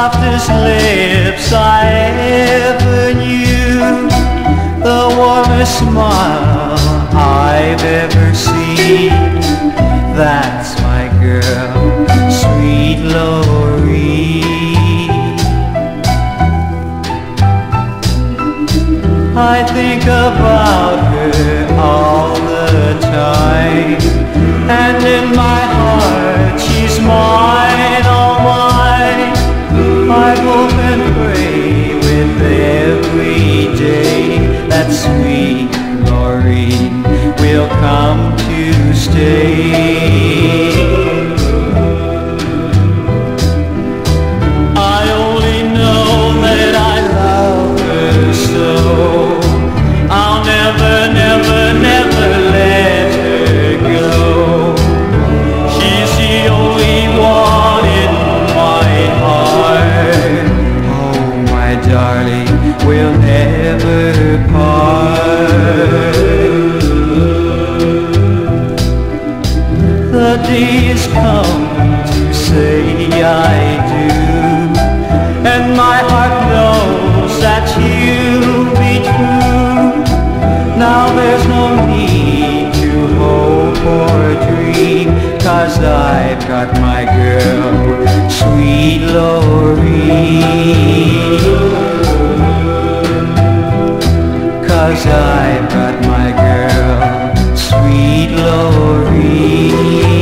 softest lips I ever knew, the warmest smile I've ever seen. That's my girl, sweet Lorene. I think about her all the time, and in my heart she's mine, all mine. I hope and pray with every day that sweet Lorene will come to stay. I only know that I love her so. I'll never, never, never let her go. She's the only one in my heart. Oh, my darling, we'll never part. The day has come to say I do, and my heart knows that you'll be true. Now there's no need to hope or dream, 'cause I've got my girl, sweet Lorene. 'Cause I've got my girl, sweet Lorene.